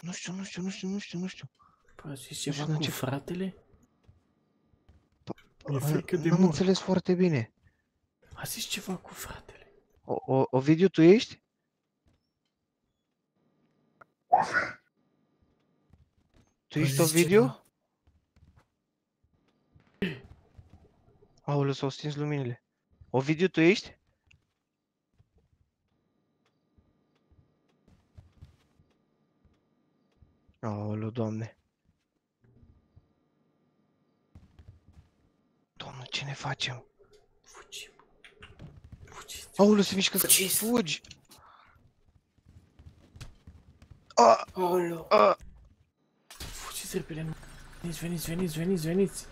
Nu știu. Păi a zis ceva cu fratele? Mi-e Păi, frică de n-am mort. înțeles foarte bine. A zis ceva cu fratele. Ovidiu, tu ești? Tu ești Ovidiu? Aoleu, s-au stins luminile. Ovidiu, tu ești? Aoleu, Doamne. Doamne, ce ne facem? Fugim. Fugiți. Aoleu, se mișcă. Fugi! A! Aoleu. A! Fugiți repede. Veniți.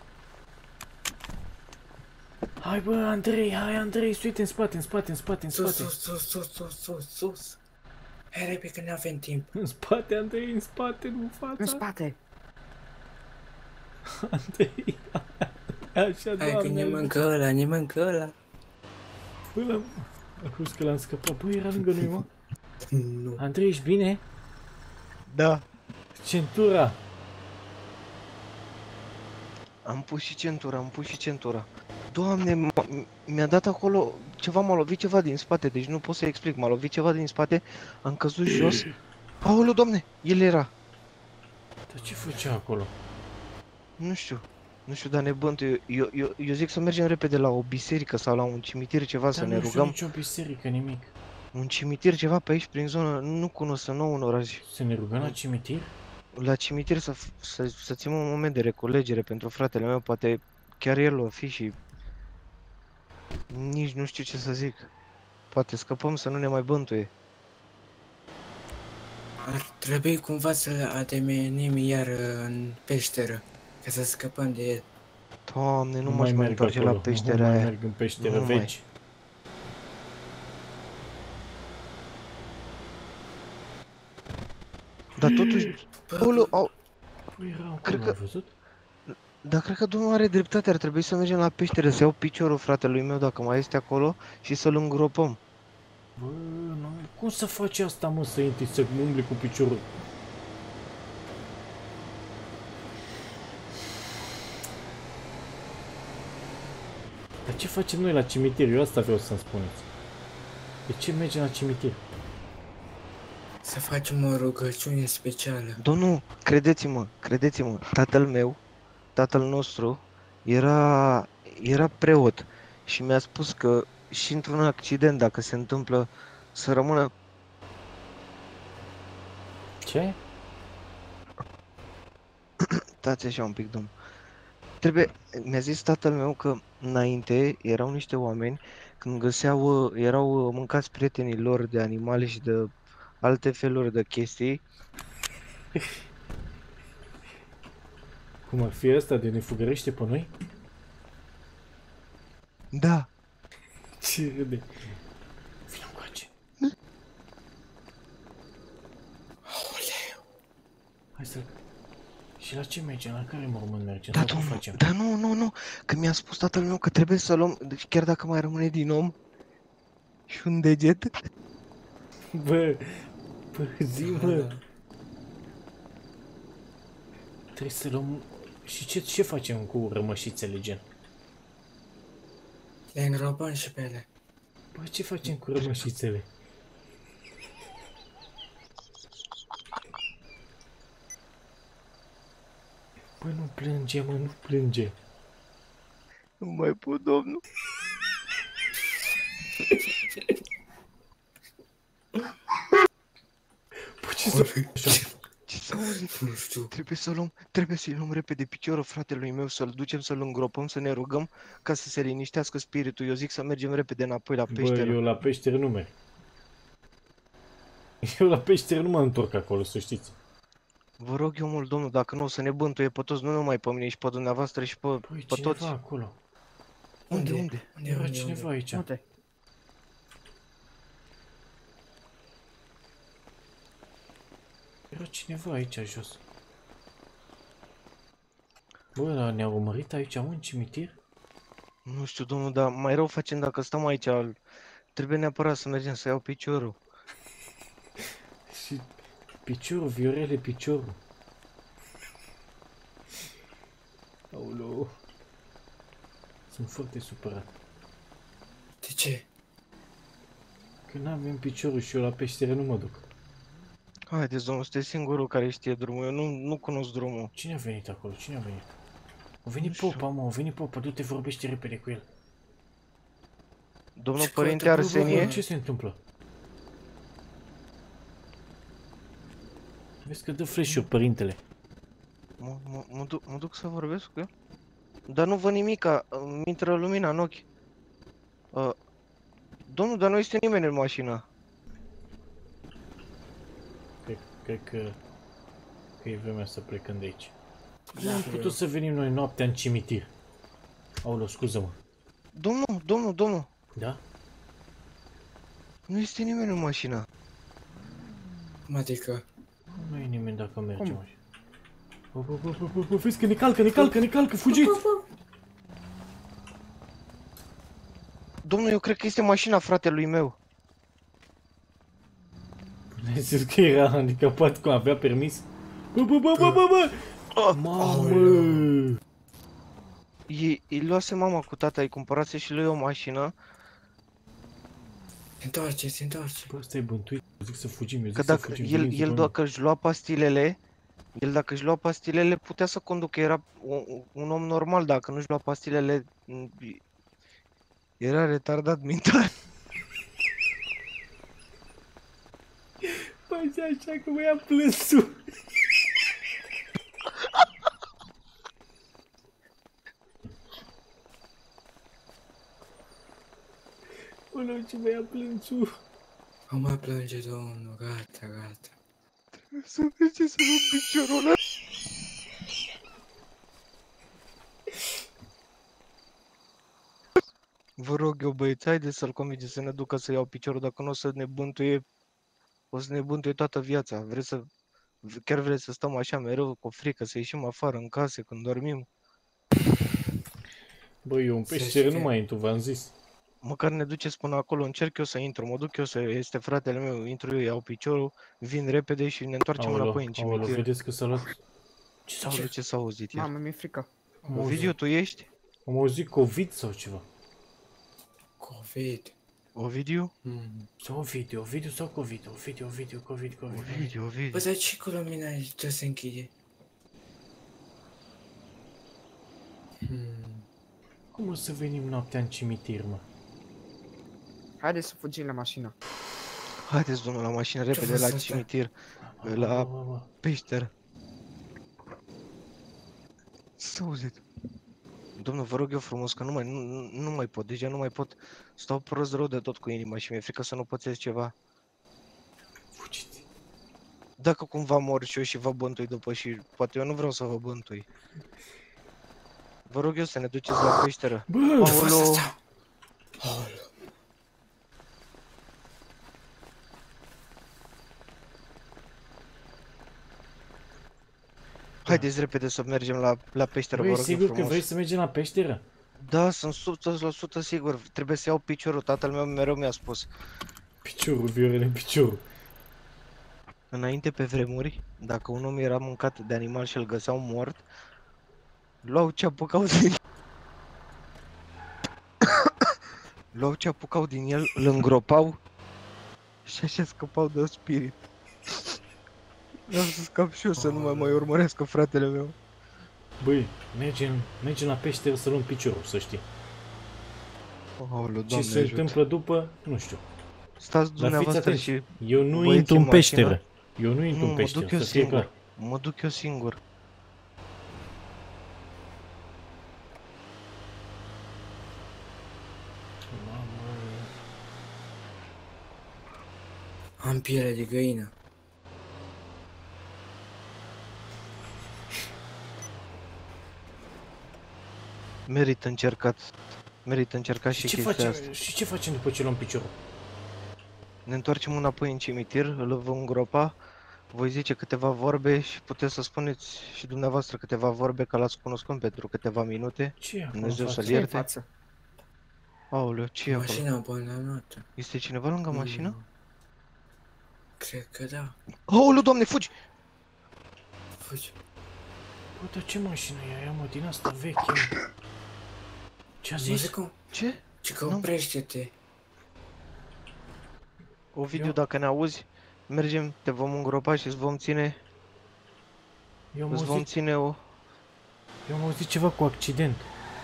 Hai bă, Andrei, uite în spate. Sus. Hai repede că nu avem timp. În spate, Andrei, în spate, nu în fața. În spate. Andrei, așa, Doamne. Hai că ne mâncă ăla. Bă, acum că l-am scăpat. Bă, era lângă noi, mă. Nu. Andrei, ești bine? Da. Centura. Am pus și centura. Doamne, mi-a dat acolo ceva, m-a lovit ceva din spate, deci nu pot să explic. M-a lovit ceva din spate, am căzut jos. Aoleu, Doamne, el era. Dar ce făcea acolo? Nu știu, dar ne bântuie. Eu zic să mergem repede la o biserică sau la un cimitir ceva, să ne Dar nu știu rugăm. nicio biserică, nimic. Un cimitir ceva pe aici, prin zonă, nu cunosc, să nou în oraș. Să ne rugăm la cimitir? La cimitir să ținem un moment de reculegere pentru fratele meu, poate chiar el o fi și... Nici nu știu ce să zic. Poate scăpăm să nu ne mai bântuie. Ar trebui cumva să ademenim iar în peșteră, ca să scăpăm de el. Doamne, nu m-aș mai întoarce la peștera aia. Nu mai merg în peșteră veci. Dar totuși... Cred că... văzut? Dar cred că domnul are dreptate, ar trebui să mergem la peșteră, să iau piciorul fratelui meu dacă mai este acolo și să-l îngropăm. Bă, cum să faci asta, mă, să intri, să umbli cu piciorul? Dar ce facem noi la cimitir? Eu asta vreau să-mi spuneți. De ce mergem la cimitir? Să facem o rugăciune specială. Domnul, credeți-mă, tatăl nostru, era preot și mi-a spus că și într-un accident, dacă se întâmplă, să rămână... Ce? Stați așa un pic, domn. Mi-a zis tatăl meu că înainte erau niște oameni, când erau mâncați prietenii lor de animale și de alte feluri de chestii. Cum ar fi ăsta de ne fugărește pe noi? Da. Ce râde. Vino încoace. Aoleu. Hai să... Și la ce mergem? La care mormânt mergem? Da, domnul, da, nu, că mi-a spus tatăl meu că trebuie să luăm, deci chiar dacă mai rămâne din om și un deget. Bă, zi, mă. Trebuie să luăm... Și ce facem cu rămășițele, gen? Le îngropăm și pe ele. Bă, ce facem cu rămășițele? Bă, nu plânge, mă, nu plânge. Nu mai pot, domnul. Bă, ce să fac așa? Ce să auzi? Nu știu. Trebuie să-i luăm repede piciorul fratelui meu, să-l ducem, să-l îngropăm, să ne rugăm ca să se liniștească spiritul. Eu zic să mergem repede înapoi la peșteră. Bă, eu la peșteră nu merg. Eu la peșteră nu mă întorc acolo, să știți. Vă rog eu mult, domnul, dacă nu o să ne bântuie pe toți, nu numai pe mine și pe dumneavoastră și pe toți. Cineva acolo. Unde? Era cineva aici. Unde? Era cineva aici jos. Bă, ne-au urmărit aici, mă, în cimitir? Nu știu, domnul, dar mai rău facem dacă stăm aici. Trebuie neapărat să mergem să iau piciorul. Și Piciorul, Viorele, piciorul. Aoleu. Sunt foarte supărat. De ce? Că n-avem piciorul și eu la peșteră nu mă duc. Haideți, domnul, sunteți singurul care știe drumul. Eu nu cunosc drumul. Cine a venit acolo? Cine a venit? A venit Nu știu. popa, mă, a venit popa. Du-te, vorbește repede cu el. Domnul Ce părinte caută? Arsenie? Ce se întâmplă? Vezi că dă flash-uri, părintele. Mă duc să vorbesc cu el? Dar nu văd nimica, îmi intră lumina în ochi. Domnul, dar nu este nimeni în mașină. Cred că e vremea să plecăm de aici. Da, Nu am putut să venim noi noaptea în cimitir. Aoleu, scuză-mă. Domnul, Da? nu este nimeni în mașină. Cum adică? Nu e nimeni dacă mergem așa. Bă, vezi că ne calcă, fugiți! Domnul, eu cred că este mașina fratelui meu. Ne zis că era handicapat, că avea permis. Bă! Mamă! Îi luase mama cu tata, îi cumpărase și lui o mașină. Se întoarce. Bă, ăsta e bântuit. Eu zic să fugim, eu zic Că să dacă fugim. el dacă își lua pastilele, putea să conducă, era un om normal, dacă nu își lua pastilele, era retardat mental. Păi zi așa că mă ia plânsul. Olo, ce mă ia plânsul. Nu mai plânge, domnul, gata. Să merge să luăm piciorul ăla. Vă rog eu, băieți, haideți să-l convinge să ne ducă să iau piciorul, dacă nu o să ne bântuie toată viața. Chiar vreți să stăm așa mereu cu frică, să ieșim afară în case când dormim? Băi, eu în peșteră nu mai intru, v-am zis. Măcar ne duceți până acolo, încerc eu să intru, mă duc eu este fratele meu, intru eu, iau piciorul, vin repede și ne întoarcem înapoi în Aoleu, cimitir. vedeți că s-a luat... Ce s-a auzit iar? Mamă, mi-e frică. Ovidiu, tu ești? Am auzit COVID sau ceva. COVID. Ovidiu? Sau Ovidiu sau COVID. COVID. Ovidiu. Bă, dar ce cu lumina tot se închide? Cum o să venim noaptea în cimitir, mă? Haideți să fugim la mașină. Haideți, domnul, la mașină, repede, fost la asta? cimitir, la Bă. peșteră. Ce s-a auzit? Domnul, vă rog eu frumos, că nu mai pot, deja nu mai pot. Stau prost rău de tot cu inima și mi-e frică să nu pățesc ceva. Fugiți. Dacă cumva mor și eu și vă bântui după și poate eu nu vreau să vă bântui. Vă rog eu să ne duceți la peșteră. Bă! Aoleu! Haideți repede să mergem la peșteră, vă Băi, rog eu sigur că frumos. vrei să mergem la peșteră? Da, sunt 100% sigur. Trebuie să iau piciorul, tatăl meu mereu mi-a spus. Piciorul, Viorele, piciorul. Înainte, pe vremuri, dacă un om era mâncat de animal și îl găseau mort, luau ce apucau din... luau ce apucau din el, îl îngropau și așa scăpau de spirit. Vreau să scap și eu să nu mai urmărească fratele meu. Băi, mergem la peșteră să luăm piciorul, să știi. Aoleu, Ce Doamne se ajută. întâmplă după, nu știu. Stați Dar fiți dumneavoastră atenți, și... eu nu băieții intru în în mașină? peșteră. Eu nu intru Nu, în mă peșteră, duc eu să fie singur. clar. Mă duc eu singur. Am piele de găină. Merită încercat. Merită încercat și Și ce chestia facem? asta. Și ce facem după ce luăm piciorul? Ne întoarcem înapoi în cimitir, îl vom îngropa, voi zice câteva vorbe și puteți să spuneți și dumneavoastră câteva vorbe că l-ați cunoscut pentru câteva minute. Ce e acolo? Dumnezeu față? să-l Ce e în ierte. față? Aoleu, ce e acolo? Mașina abandonată. Este cineva lângă mașină? Cred că da. Aoleu, doamne, fugi! Fugi. Bă, dar ce mașină e aia, mă, din asta veche, mă? Ce-a Nu zis? zic cum. Ce? Ce că Nu. oprește-te. Ovidiu, Eu- dacă ne auzi, mergem, te vom îngropa și îți vom ține, Eu am îți vom auzit, ține o eu am auzit ceva cu accident.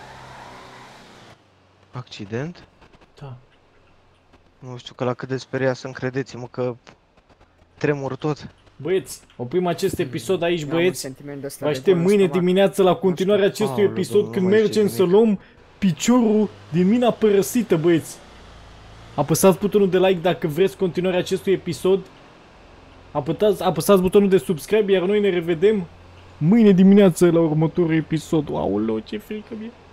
accident. Da. Nu știu că la cât de speriat sunt, credeți-mă că tremur tot. Băieți, oprim acest episod aici, Am un băieți. sentiment de ăsta Vă de aștept gol în mâine stomac. dimineață la continuarea acestui Aoleu, episod Domnul, când nu mai mergem zice să nimic. luăm piciorul din mina părăsită, băieți. Apăsați butonul de like dacă vreți continuarea acestui episod. Apăsați butonul de subscribe, iar noi ne revedem mâine dimineață la următorul episod. Aoleu, ce frică mie.